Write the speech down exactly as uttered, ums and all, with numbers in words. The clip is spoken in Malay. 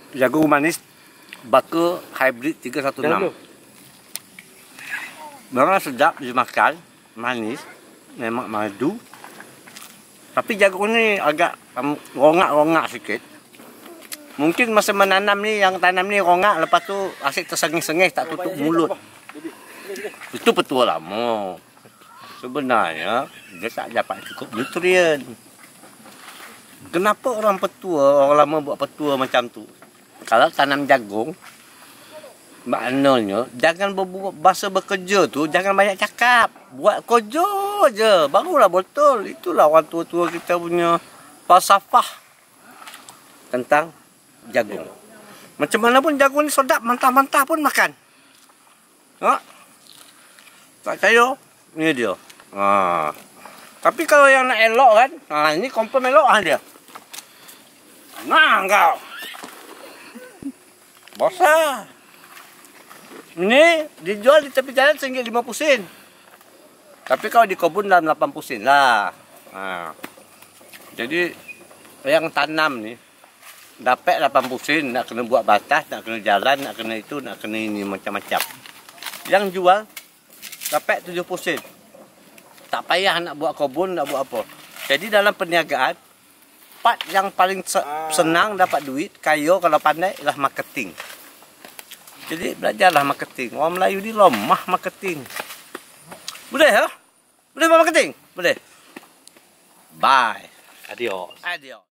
jagung manis Baka hybrid tiga satu enam. Memang sedap dimakan, manis, memang madu. Tapi jagung ni agak um, rongak-rongak sikit. Mungkin masa menanam ni, yang tanam ni rongak, lepas tu asyik tersengih-sengih, tak tutup mulut. Itu petua lama. Sebenarnya, dia tak dapat cukup nutrien. Kenapa orang petua, orang lama buat petua macam tu? Kalau tanam jagung, maknanya jangan berbuat bahasa bekerja tu, jangan banyak cakap. Buat kerja je, barulah betul. Itulah orang tua-tua kita punya falsafah tentang jagung. Macam mana pun jagung ni sedap, mentah-mentah pun makan. Ha? Tak percaya? Ni dia. Ha. Tapi kalau yang nak elok kan, ha, ini confirm elok lah dia. Nah kau. Bosan. Ini dijual di tepi jalan seringgit lima puluh sen. Tapi kalau di kebun dalam lapan puluh sen lah. Ha. Jadi yang tanam ni dapat lapan puluh sen, nak kena buat batas, nak kena jalan, nak kena itu, nak kena ini macam-macam. Yang jual dapat tujuh puluh sen. Tak payah nak buat kebun, nak buat apa. Jadi dalam perniagaan, part yang paling senang dapat duit, kaya kalau pandai ialah marketing. Jadi belajarlah marketing. Orang Melayu ni lemah marketing. Boleh ha? Boleh buat marketing? Boleh. Bye. Adios. Adios.